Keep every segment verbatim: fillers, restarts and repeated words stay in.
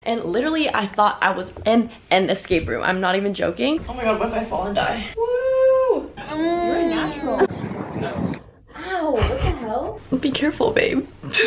and literally I thought I was in an escape room. I'm not even joking. Oh my god, what if I fall and die? Woo! You're a natural. No. Ow, what the hell? Be careful, babe.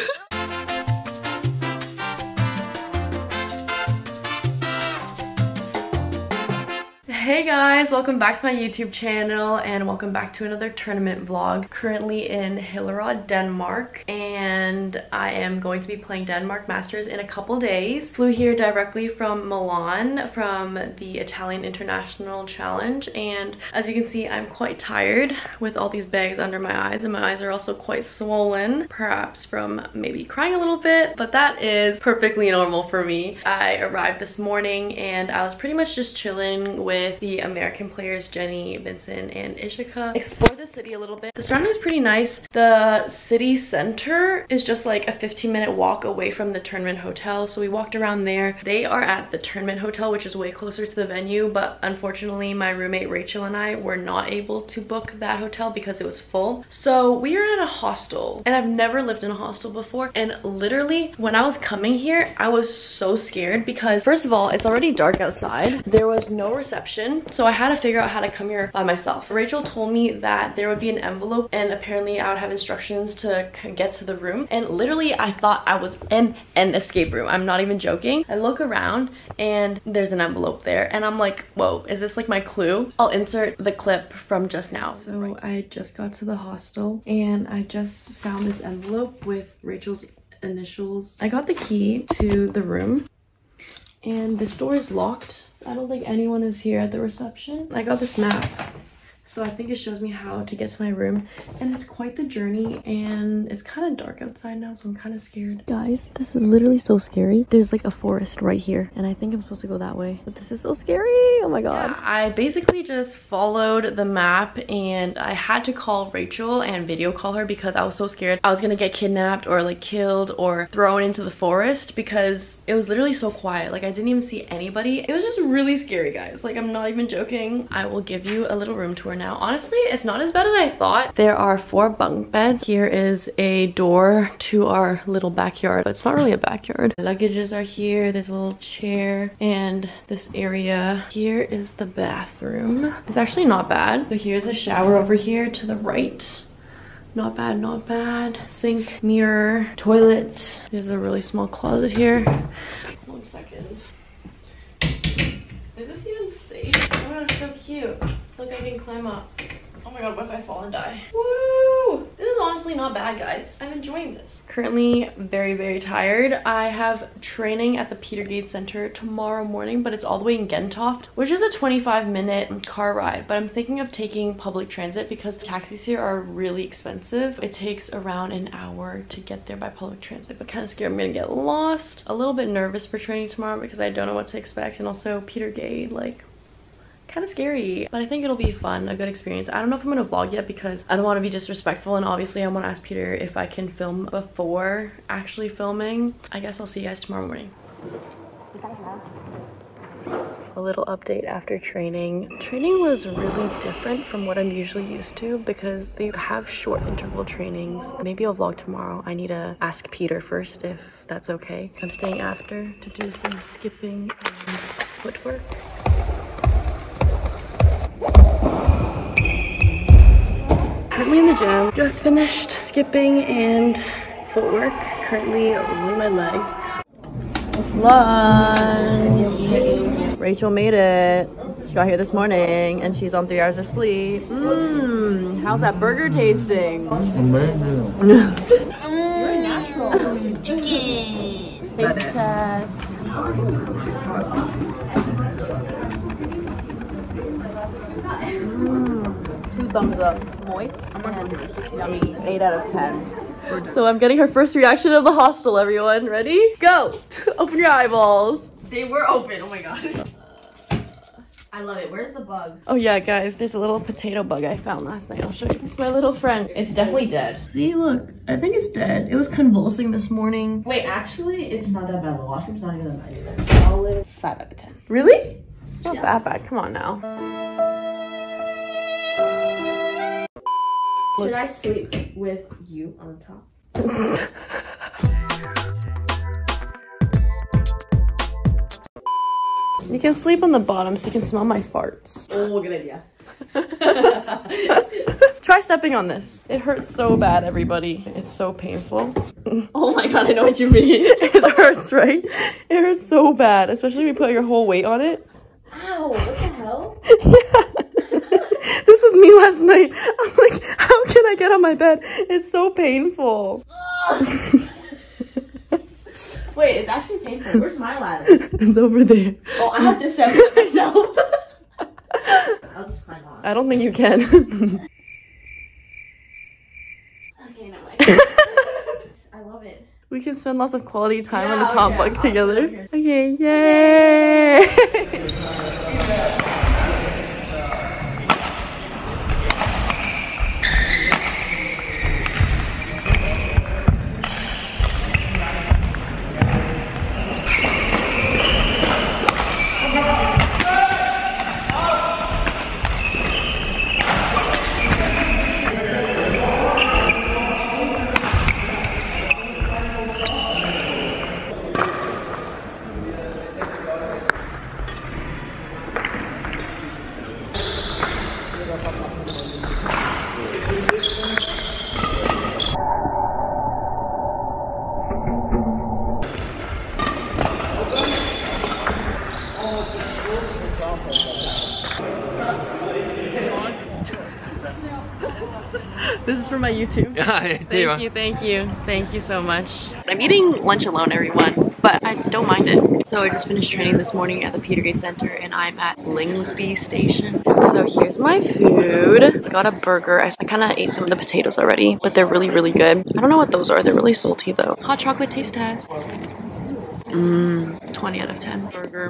Hey guys, welcome back to my YouTube channel and welcome back to another tournament vlog. Currently in Hillerød, Denmark, and I am going to be playing Denmark Masters in a couple days. Flew here directly from Milan from the Italian International Challenge, and as you can see I'm quite tired with all these bags under my eyes, and my eyes are also quite swollen, perhaps from maybe crying a little bit, but that is perfectly normal for me. I arrived this morning and I was pretty much just chilling with the American players Jenny, Vincent, and Ishika. Explore the city a little bit. The surrounding is pretty nice. The city center is just like a fifteen minute walk away from the tournament hotel, so we walked around there. They are at the tournament hotel, which is way closer to the venue, but unfortunately my roommate Rachel and I were not able to book that hotel because it was full. So we are at a hostel, and I've never lived in a hostel before, and literally when I was coming here I was so scared because first of all it's already dark outside. There was no reception, so I had to figure out how to come here by myself. Rachel told me that there would be an envelope and apparently I would have instructions to get to the room, and literally I thought I was in an escape room. I'm not even joking. I look around and there's an envelope there and I'm like, whoa, is this like my clue? I'll insert the clip from just now. So right. I just got to the hostel and I just found this envelope with Rachel's initials. I got the key to the room and this door is locked. I don't think anyone is here at the reception. I got this map, so I think it shows me how to get to my room, and it's quite the journey, and it's kind of dark outside now, so I'm kind of scared. Guys, this is literally so scary. There's like a forest right here, and I think I'm supposed to go that way, but this is so scary. Oh my god. Yeah, I basically just followed the map, and I had to call Rachel and video call her because I was so scared I was gonna get kidnapped or like killed or thrown into the forest because it was literally so quiet. Like I didn't even see anybody. It was just really scary, guys. Like I'm not even joking. I will give you a little room tour now. Honestly, it's not as bad as I thought. There are four bunk beds. Here is a door to our little backyard, but it's not really a backyard. The luggages are here. There's a little chair, and this area here is the bathroom. It's actually not bad. So here's a shower over here to the right. Not bad, not bad. Sink, mirror, toilet. There's a really small closet here. One second. Is this even safe? Oh my god, it's so cute. Look, I can climb up. Oh my god, what if I fall and die? Woo! This is honestly not bad, guys. I'm enjoying this. Currently very, very tired. I have training at the Petergade Center tomorrow morning, but it's all the way in Gentofte, which is a twenty-five minute car ride. But I'm thinking of taking public transit because taxis here are really expensive. It takes around an hour to get there by public transit, but kind of scared I'm gonna get lost. A little bit nervous for training tomorrow because I don't know what to expect, and also Petergade, like, kind of scary, but I think it'll be fun, a good experience. I don't know if I'm gonna vlog yet because I don't want to be disrespectful, and obviously I want to ask Peter if I can film before actually filming. I guess I'll see you guys tomorrow morning. A little update after training. Training was really different from what I'm usually used to because they have short interval trainings. Maybe I'll vlog tomorrow. I need to ask Peter first if that's okay. I'm staying after to do some skipping and footwork. Currently in the gym, just finished skipping and footwork. Currently rolling my leg. Lunch. Rachel made it. She got here this morning and she's on three hours of sleep. Mmm, how's that burger tasting? Amazing. You're a natural. Chicken. Taste test. Mm, two thumbs up. Moist and eight, eight out of ten. So I'm getting her first reaction of the hostel, everyone. Ready? Go! Open your eyeballs. They were open, oh my god. Uh, I love it. Where's the bug? Oh yeah, guys, there's a little potato bug I found last night. I'll show you. It's my little friend. It's definitely dead. See, look. I think it's dead. It was convulsing this morning. Wait, actually, it's not that bad. The washroom's not even that bad either. Solid five out of ten. Really? It's not yeah. that bad. Come on now. Should I sleep with you on the top? You can sleep on the bottom so you can smell my farts. Oh, good idea. Try stepping on this. It hurts so bad, everybody. It's so painful. Oh my god, I know what you mean. It hurts, right? It hurts so bad, especially when you put your whole weight on it. Ow, what the hell? Yeah. This was me last night. I'm like, how can I get on my bed? It's so painful. Wait, it's actually painful. Where's my ladder? It's over there. Oh, I have to separate myself. I'll just climb on. I don't think you can. Okay, no way. I love it. We can spend lots of quality time Yeah, on the top okay, bunk I'll together. sit Okay, yay! This is for my YouTube. Thank you, thank you, thank you so much. I'm eating lunch alone, everyone, but I don't mind it. So I just finished training this morning at the Petergate Center, and I'm at Lingsby Station. So here's my food. I got a burger. I, I kind of ate some of the potatoes already, but they're really, really good. I don't know what those are. They're really salty though. Hot chocolate taste test. Mmm, twenty out of ten burger.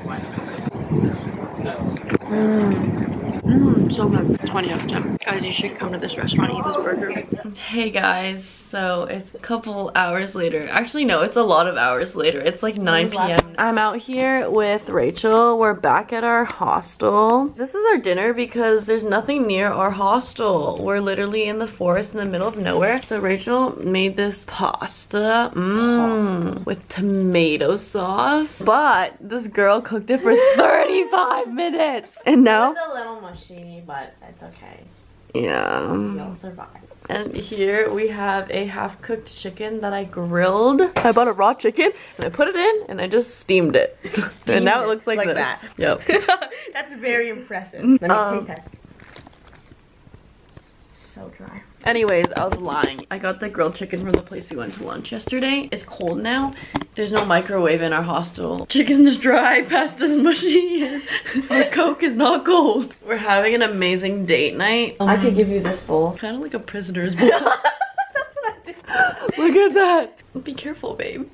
Mmm. Mmm, so good. twenty out of ten. Guys, you should come to this restaurant and eat this burger. Hey guys, so it's a couple hours later. Actually, no, it's a lot of hours later. It's like nine p m I'm out here with Rachel. We're back at our hostel. This is our dinner because there's nothing near our hostel. We're literally in the forest in the middle of nowhere. So Rachel made this pasta, mmm, with tomato sauce. But this girl cooked it for thirty-five minutes. And now It's a little mushy, but it's okay. yeah. You'll survive. And here we have a half-cooked chicken that I grilled. I bought a raw chicken and I put it in and I just steamed it. Steamed and now it it, looks like, like this. that. Yep. That's very impressive. Let me Um, taste test. So dry. Anyways, I was lying. I got the grilled chicken from the place we went to lunch yesterday. It's cold now. There's no microwave in our hostel. Chicken's dry, pasta's mushy, our Coke is not cold. We're having an amazing date night. Um, I could give you this bowl. Kind of like a prisoner's bowl. Look at that. Be careful, babe.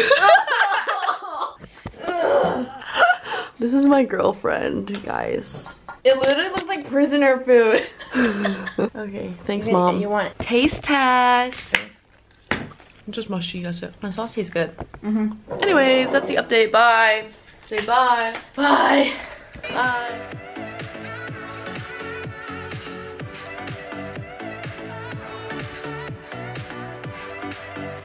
This is my girlfriend, guys. It literally looks like prisoner food. Okay, thanks, You- Mom. you want it? Taste test. Just mushy, that's it. My sauce tastes good. Mm-hmm. Anyways, that's the update. Bye. Say bye. Bye. Bye.